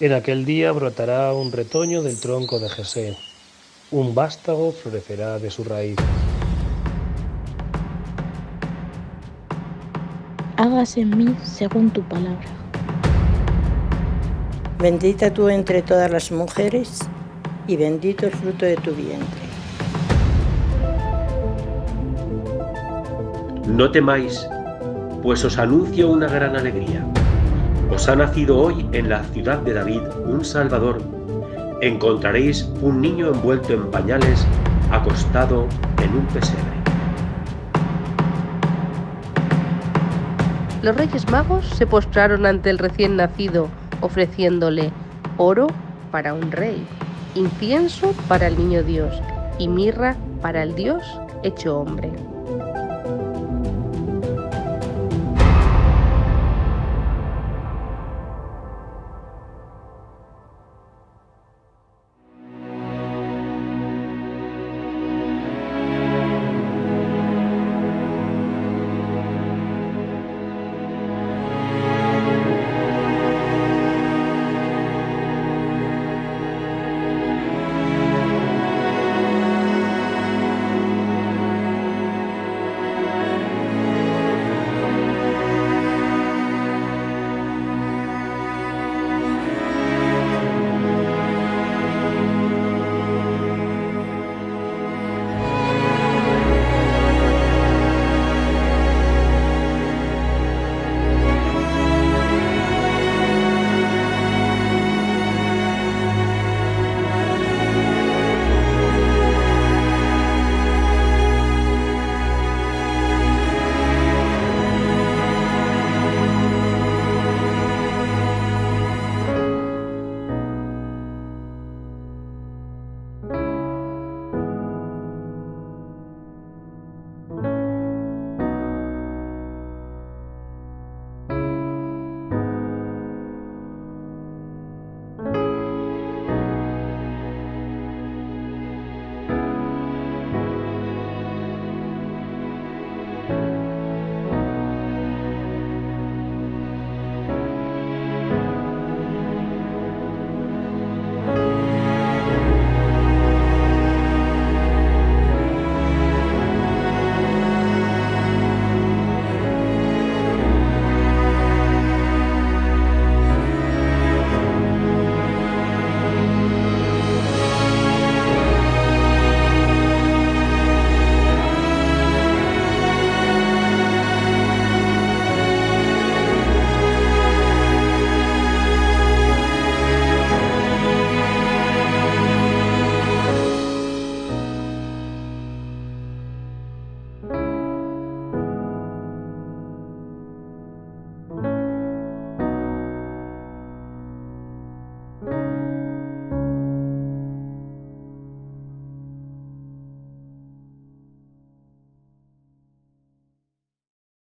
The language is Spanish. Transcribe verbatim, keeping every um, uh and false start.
En aquel día brotará un retoño del tronco de Jesé, un vástago florecerá de su raíz. Hágase en mí según tu palabra. Bendita tú entre todas las mujeres, y bendito el fruto de tu vientre. No temáis, pues os anuncio una gran alegría. Os ha nacido hoy en la ciudad de David un Salvador. Encontraréis un niño envuelto en pañales, acostado en un pesebre. Los Reyes Magos se postraron ante el recién nacido, ofreciéndole oro para un rey, incienso para el niño Dios y mirra para el Dios hecho hombre.